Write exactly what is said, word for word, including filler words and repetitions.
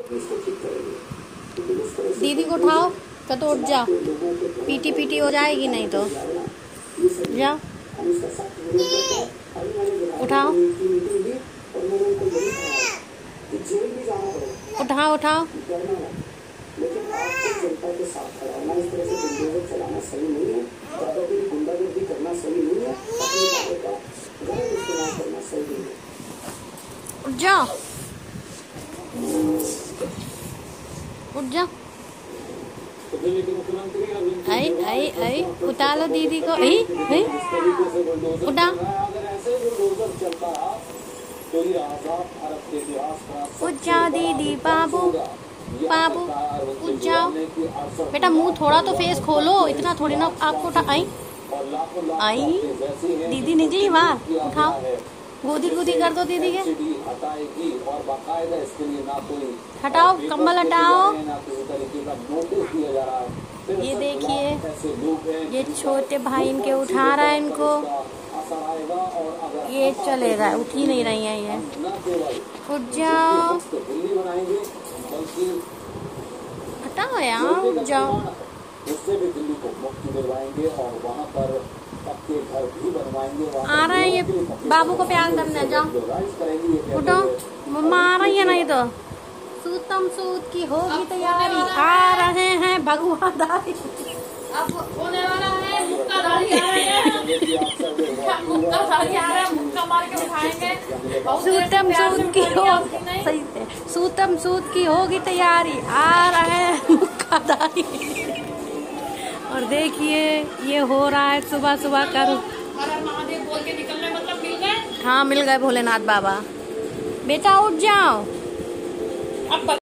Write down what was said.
दीदी को उठाओ तो, तो उठ जाओ, पीटी पीटी हो जाएगी नहीं तो। जाओ उठाओ उठाओ उठाओ। लेकिन आपको जनता के साथ खड़ा होना, इस तरह से बुलडोजर चलाना सही नहीं है, दादागिरी गुंडागर्दी करना सही नहीं है, अपनी बातों का गलत इस्तेमाल करना सही नहीं है। उठ जाओ उठ जाओ। आई आई आई उतार लो दीदी को। आई आई उठा उठ जाओ दीदी। बाबू बाबू उठ जाओ बेटा। मुंह थोड़ा तो फेस खोलो, इतना थोड़ी ना आपको उठा। आई आई दीदी निजी बात उठाओ, गोदी गोदी कर दो दीदी के। हटाओ कंबल हटाओ। ये देखिए ये छोटे भाई इनके उठा रहा है इनको। ये चलेगा, उठ ही नहीं रही है ये। उठ जाओ हटाओ यार, उठ जाओ। उससे भी दिल्ली को मुक्ति दिलवाएंगे और वहाँ पर पक्के घर भी बनवाएंगे। आ रहा है ये बाबू को प्यार करने। जाओ उठो, मम्मा आ रही है नहीं तो। सूतम सूत की होगी तैयारी, आ रहे हैं भगवा दारी। अब होने वाला है मुक्का दाढ़ी आ रही है, मुक्का दाढ़ी आ रहा है, मुक्का मार के उठाएंगे। सूतम सूत की हो सही से सूतम सूत की होगी तैयारी, आ रहे हैं मुक्का दाढ़ी। और देखिए ये हो रहा है सुबह सुबह कर। महादेव बोल के निकलने मतलब मिल गए। हाँ मिल गए भोलेनाथ बाबा। बेटा उठ जाओ। अब